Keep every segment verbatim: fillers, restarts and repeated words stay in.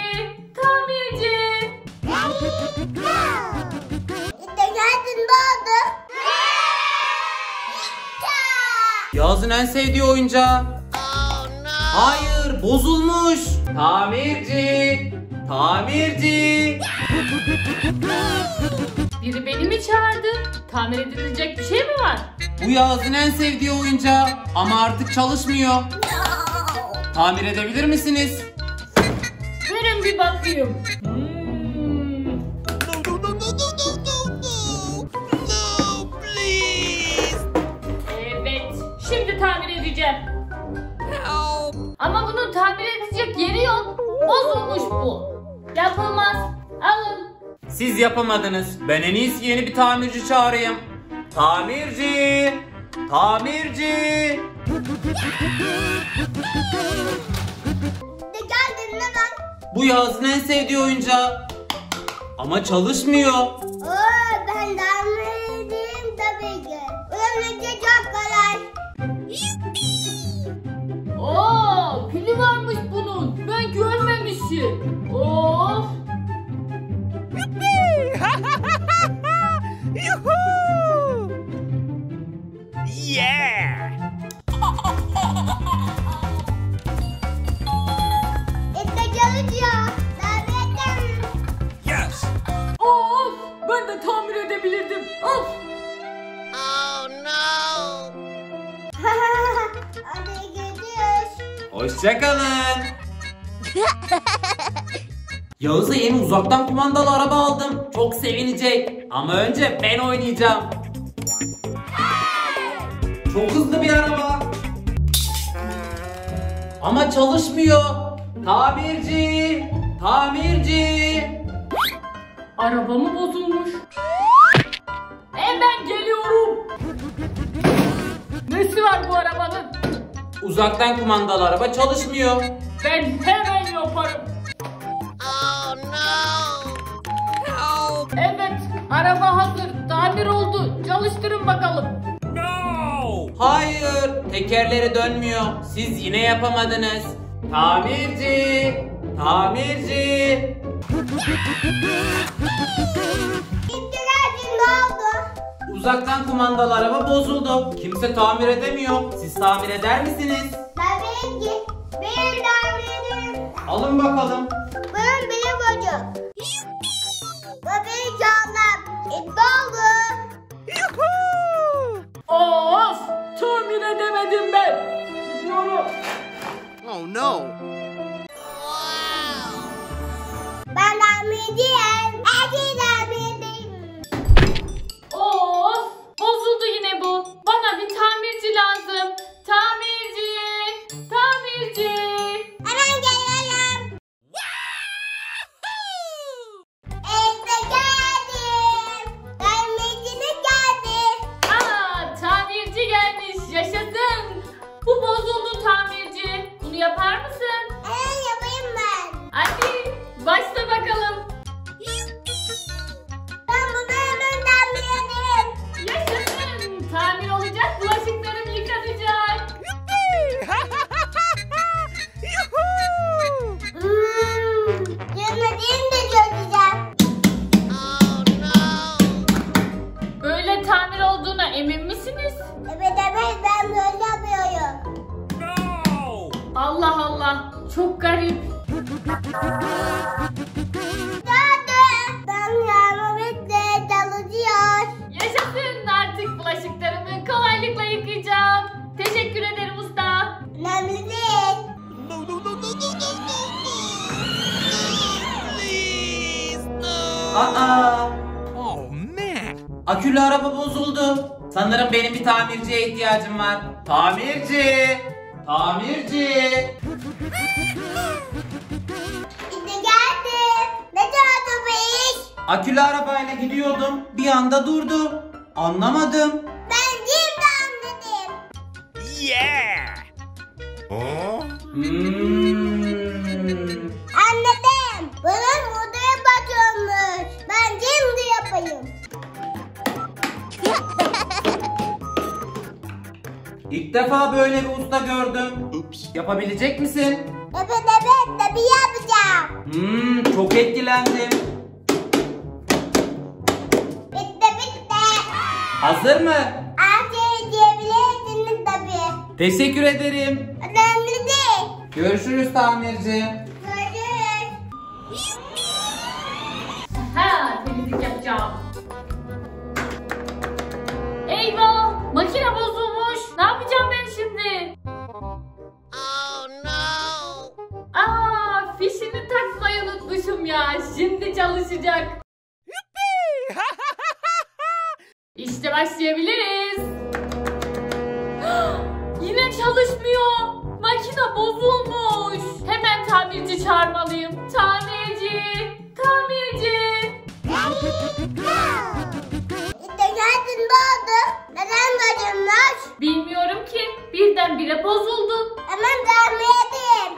Tamirci. İşte geldin, ne oldu? Yağız'ın en sevdiği oyuncağı. Oh, no. Hayır, bozulmuş. Tamirci. Tamirci. Biri beni mi çağırdı? Tamir edilecek bir şey mi var? Bu Yağız'ın en sevdiği oyuncağı ama artık çalışmıyor. Tamir edebilir misiniz? Verin bir bakayım. Hmm. Evet, şimdi tamir edeceğim. Ama bunun tamir edecek yeri yok. Bozulmuş bu. Yapılmaz. Alın. Siz yapamadınız. Ben en iyisi yeni bir tamirci çağırayım. Tamirci! Tamirci! Ne geldin neden? Bu Yağız'ın en sevdiği oyuncağı. Ama çalışmıyor. Oo, ben de anladım tabii ki. Uyanınca çok kolay. Oo, pili varmış bunun. Ben görmemişim. Of. Yeah! İşte çalışıyor. Tabii. Yes! Of, ben de tamir edebilirdim. Of. Oh no! Hadi gidiyoruz. Hoşçakalın. Yağız'a yeni uzaktan kumandalı araba aldım. Çok sevinecek. Ama önce ben oynayacağım. Çok hızlı bir araba. Ama çalışmıyor. Tamirci. Tamirci. Araba mı bozulmuş? Hemen geliyorum. Nesi var bu arabanın? Uzaktan kumandalı araba çalışmıyor. Ben hemen yaparım. Oh no! Help! Evet, araba hazır. Tamir oldu. Çalıştırın bakalım. No! Hayır, tekerleri dönmüyor. Siz yine yapamadınız. Tamirci. Tamirci. İşte geldin, ne oldu? Uzaktan kumandalı araba bozuldu. Kimse tamir edemiyor. Siz tamir eder misiniz? Tabii ki. Benim tahminim. Alın bakalım. Benim benim hocam. Tabii canım. İşte oldu. Of, tamir edemedim ben. Gidiyorum. Oh no! Ben tahminciyim. Hadi tahminciyim. Of, bozuldu yine bu. Bana bir tamirci lazım. Tamirci, tamirci. Hemen geliyorum. İşte geldim. Tahminciniz geldi. Aa, tamirci gelmiş. Yaşasın. Bu bozuldu tamirci. Bunu yapar mısın? Evet, yapayım ben. Hadi başla bakalım. Ben bunu hemen tahmin ederim. Yaşasın. Tamir olacak, bulaşıklarım yıkanacak. Hmm, Yemediğim de çözeceğim. Oh no! Böyle tamir olduğuna emin misiniz? Evet evet, ben böyle yapıyorum. No! Allah Allah, çok garip. Hadi. Ben yardım bitti, çalışıyor. Yaşasın, artık bulaşıklarımı kolaylıkla yıkayacağım. Teşekkür ederim usta. Önemli değil. No, no, no, no, no, no, no, no! Please, no! Aa, Oh man! akülü araba bozuldu. Sanırım benim bir tamirciye ihtiyacım var. Tamirci. Tamirci. İşte geldi. Ne oldu bu iş? Akülü arabayla gidiyordum. Bir anda durdu. Anlamadım. Ben şimdi anladım. Yeah! Hmm. Anladım. Bunun odaya bakıyormuş. Ben şimdi yapayım. İlk defa böyle bir usta gördüm. Yapabilecek misin? Evet evet, tabii yapacağım. Hmm, çok etkilendim. Bitti bitti. Hazır mı? Aferin diyebilirsiniz tabii. Teşekkür ederim. Önemli değil. Görüşürüz tamirci. Görüşürüz. Ha, temizlik yapacağım. Eyvah! Makine bozulmuş. Ne yapacağım ben şimdi? Oh no! Aa, fişini takmayı unutmuşum ya. Şimdi çalışacak. İşte başlayabiliriz. Yine çalışmıyor. Makine bozulmuş. Hemen tamirci çağırmalıyım. Tamirci! Tamirci! İşte geldin ne oldu? Neden kaçınmış? Bilmiyorum ki. Birdenbire bozuldu. Hemen tamir edeyim.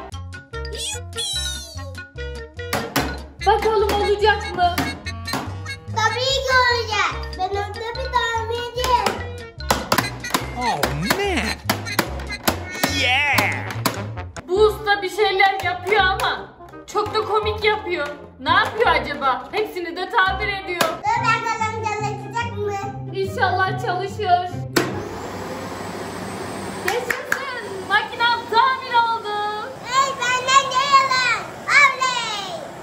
Bakalım olacak mı? Tabii ki olacak. Ben orada bir tamirciyim. Oh man! Yeah! Bu usta bir şeyler yapıyor ama çok da komik yapıyor. Ne yapıyor acaba? Hepsini de tabir ediyor. Dur bakalım çalışacak mı? İnşallah çalışıyor. Kesin